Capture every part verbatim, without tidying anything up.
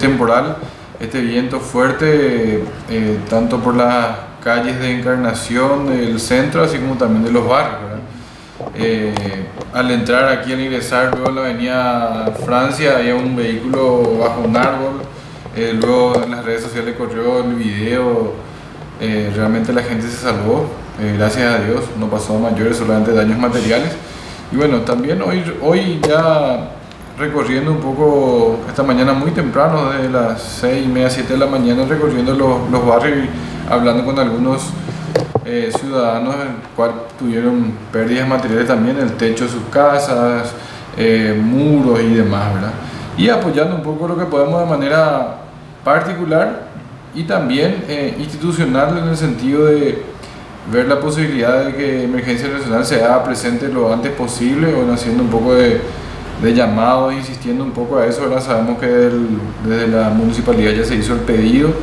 temporal, este viento fuerte, eh, tanto por las calles de Encarnación del centro, así como también de los barrios, ¿verdad? Eh, al entrar aquí, al ingresar luego en la avenida Francia, había un vehículo bajo un árbol. Eh, luego en las redes sociales corrió el video. Eh, realmente la gente se salvó, eh, gracias a Dios, no pasó a mayores, solamente daños materiales. Y bueno, también hoy, hoy ya recorriendo un poco, esta mañana muy temprano, desde las seis y media, siete de la mañana, recorriendo los, los barrios y hablando con algunos eh, ciudadanos, el cual tuvieron pérdidas materiales también, el techo de sus casas, eh, muros y demás, ¿verdad? Y apoyando un poco lo que podemos de manera particular y también eh, institucional, en el sentido de ver la posibilidad de que Emergencia Nacional se haga presente lo antes posible, o haciendo un poco de, de llamado, insistiendo un poco a eso. Ahora sabemos que del, desde la municipalidad ya se hizo el pedido,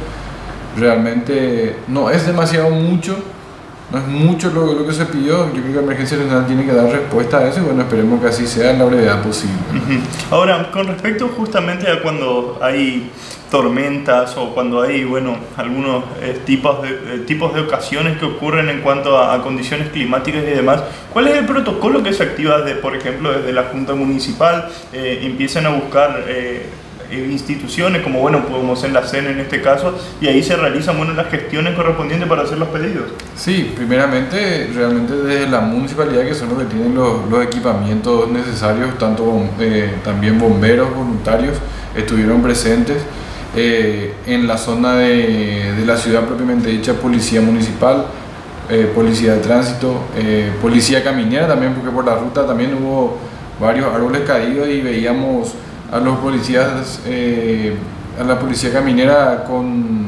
realmente no es demasiado mucho, no es mucho lo, lo que se pidió. Yo creo que Emergencia Nacional tiene que dar respuesta a eso y bueno, esperemos que así sea en la brevedad posible. Uh-huh. Ahora, con respecto justamente a cuando hay tormentas o cuando hay, bueno, algunos eh, tipos, de, eh, tipos de ocasiones que ocurren en cuanto a, a condiciones climáticas y demás, ¿cuál es el protocolo que se activa, de, por ejemplo, desde la Junta Municipal? Eh, empiezan a buscar eh, instituciones como, bueno, podemos en la C E N en este caso, y ahí se realizan, bueno, las gestiones correspondientes para hacer los pedidos. Sí, primeramente, realmente desde la municipalidad, que son los que tienen los, los equipamientos necesarios, tanto eh, también bomberos voluntarios estuvieron presentes. Eh, en la zona de, de la ciudad propiamente dicha, policía municipal, eh, policía de tránsito, eh, policía caminera también, porque por la ruta también hubo varios árboles caídos y veíamos a los policías, eh, a la policía caminera con,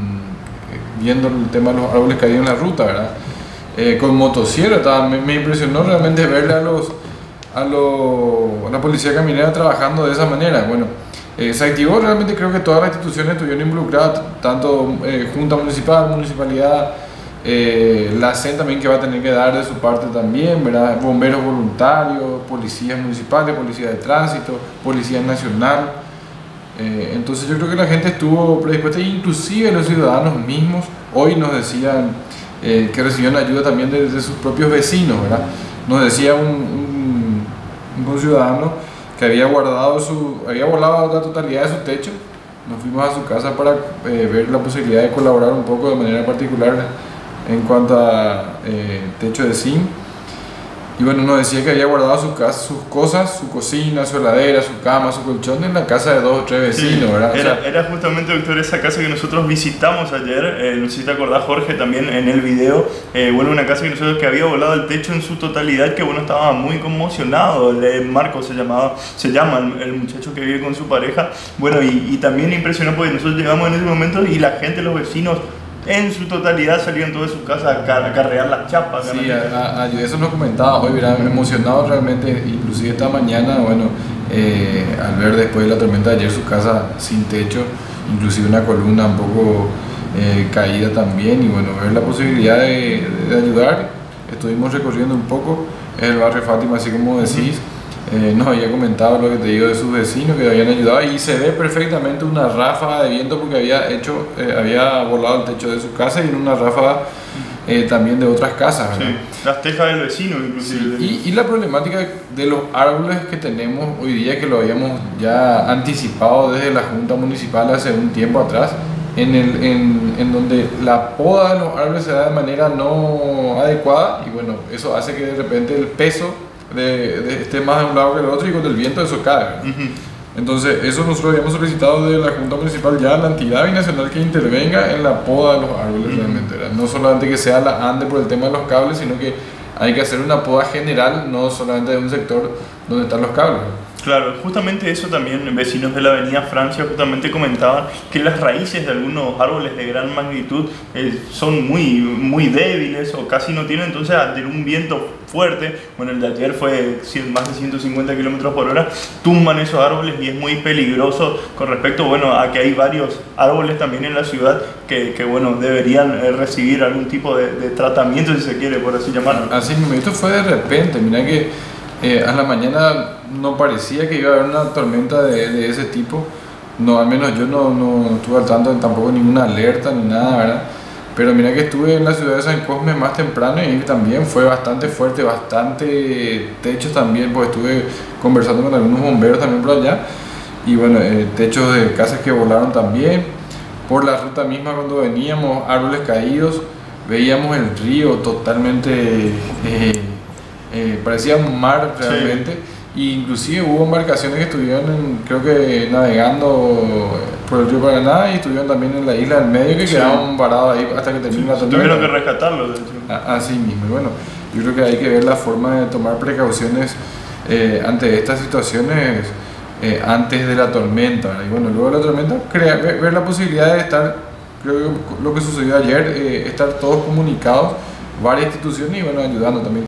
eh, viendo el tema de los árboles caídos en la ruta, ¿verdad? Eh, con motosierra. Me, me impresionó realmente verle a, los, a, los, a la policía caminera trabajando de esa manera. Bueno, Eh, se activó, realmente creo que todas las instituciones estuvieron involucradas, tanto eh, Junta Municipal, Municipalidad, eh, la C E N también, que va a tener que dar de su parte también, ¿verdad? Bomberos voluntarios, policías municipales, policía de tránsito, policía nacional. Eh, entonces yo creo que la gente estuvo predispuesta, inclusive los ciudadanos mismos hoy nos decían eh, que recibieron ayuda también de, de sus propios vecinos, ¿verdad? Nos decía un, un, un ciudadano que había guardado su, había volado la totalidad de su techo. Nos fuimos a su casa para eh, ver la posibilidad de colaborar un poco de manera particular en cuanto a eh, techo de zinc. Y bueno, nos decía que había guardado su casa, sus cosas, su cocina, su heladera, su cama, su colchón en la casa de dos o tres vecinos, sí, ¿verdad? Era, o sea, era justamente, doctor, esa casa que nosotros visitamos ayer, eh, no sé si te acordás, Jorge, también en el video, eh, bueno, una casa que nosotros, que había volado el techo en su totalidad, que bueno, estaba muy conmocionado. El Marco se llamaba, se llama el, el muchacho que vive con su pareja, bueno, y, y también impresionó porque nosotros llegamos en ese momento y la gente, los vecinos, en su totalidad salieron todos de su casa a, a carrear las chapas. Sí, a, a, eso nos comentaba hoy, ¿verdad? Emocionado realmente, inclusive esta mañana, bueno, eh, al ver después de la tormenta de ayer su casa sin techo, inclusive una columna un poco eh, caída también, y bueno, ver la posibilidad de, de ayudar. Estuvimos recorriendo un poco el barrio Fátima, así como decís. Eh, nos había comentado lo que te digo de sus vecinos que habían ayudado, y se ve perfectamente una ráfaga de viento porque había hecho, eh, había volado el techo de su casa y en una ráfaga eh, también de otras casas, ¿verdad? Sí, las tejas del vecino inclusive. Sí. Y, y la problemática de los árboles que tenemos hoy día, que lo habíamos ya anticipado desde la Junta Municipal hace un tiempo atrás, en, el, en, en donde la poda de los árboles se da de manera no adecuada, y bueno, eso hace que de repente el peso De, de esté más de un lado que del otro, y con el viento eso cae. Uh-huh. Entonces eso nosotros habíamos solicitado de la Junta Municipal ya a la entidad binacional que intervenga en la poda de los árboles. Uh-huh. Realmente, ¿verdad? No solamente que sea la ANDE por el tema de los cables, sino que hay que hacer una poda general, no solamente de un sector donde están los cables. Claro, justamente eso también, vecinos de la avenida Francia justamente comentaban que las raíces de algunos árboles de gran magnitud eh, son muy, muy débiles o casi no tienen, entonces ante un viento fuerte, bueno, el de ayer fue más de ciento cincuenta kilómetros por hora, tumban esos árboles y es muy peligroso con respecto, bueno, a que hay varios árboles también en la ciudad que, que bueno, deberían eh, recibir algún tipo de, de tratamiento, si se quiere, por así llamarlo. Así mismo, esto fue de repente, mira que Eh, a la mañana no parecía que iba a haber una tormenta de, de ese tipo. no, al menos yo no, no, no estuve al tanto de tampoco ninguna alerta ni nada, ¿verdad? Pero mira que estuve en la ciudad de San Cosme más temprano y también fue bastante fuerte, bastante techos también, pues estuve conversando con algunos bomberos también por allá. Y bueno, eh, techos de casas que volaron también. Por la ruta misma cuando veníamos, árboles caídos, veíamos el río totalmente, eh, eh, parecía un mar realmente. Sí. Y inclusive hubo embarcaciones que estuvieron, en, creo que navegando por el río Paraná y estuvieron también en la isla del medio que sí. Quedaron varados ahí hasta que terminó sí, la tormenta. Tuvieron que rescatarlos, de hecho. Así mismo. Y bueno, yo creo que hay que ver la forma de tomar precauciones eh, ante estas situaciones eh, antes de la tormenta, ¿verdad? Y bueno, luego de la tormenta, crea, ver, ver la posibilidad de estar, creo que lo que sucedió ayer, eh, estar todos comunicados, varias instituciones y bueno, ayudando también.